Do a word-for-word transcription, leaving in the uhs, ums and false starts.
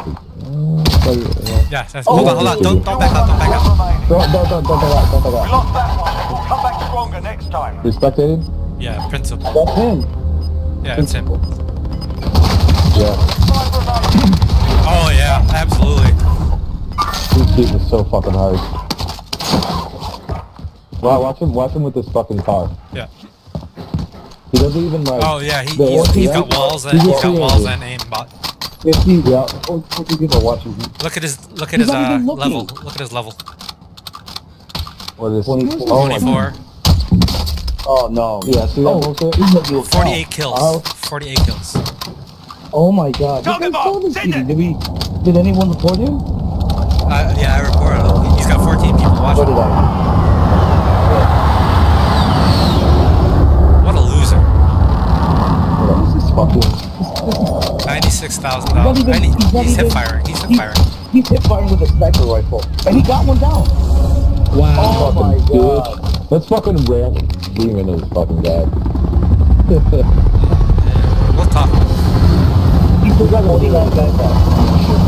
Yeah, that's, hold on, hold on. Don't, don't back up, don't back up. Don't, don't, don't, don't back up, don't back up. We lost that one. We'll come back stronger next time. You're spectating? Yeah, principal. That's him. Yeah, it's him. Yeah. Oh yeah, absolutely. This dude is so fucking hard. Wow, watch him, watch him with this fucking car. Yeah. He doesn't even like. Oh yeah, he, the- he's, he's yeah. got walls and He's he's got okay. walls and aimbot. If he, yeah, oh, what do you people watching? Look at his look at He's his not uh, even looking. level. Look at his level. What is twenty-four? twenty-four. Oh no. Yeah, see that Oh, bullshit? forty-eight kills. Oh. forty-eight kills. Oh my god. Talk This guy's about- so send cheating. it. Did we? Did anyone report him? Uh, yeah, I reported him. He's got fourteen people What watching. did I? What a loser. This is fucking. ninety-six thousand He's not dollars. even- he's not He's hip even- firing. He's hip he- firing. He's hip firing with a sniper rifle, and he got one down. Wow. Oh my Fucking god. bitch. Let's fucking ram Demon is fucking dead. We'll talk. He forgot what he got back up.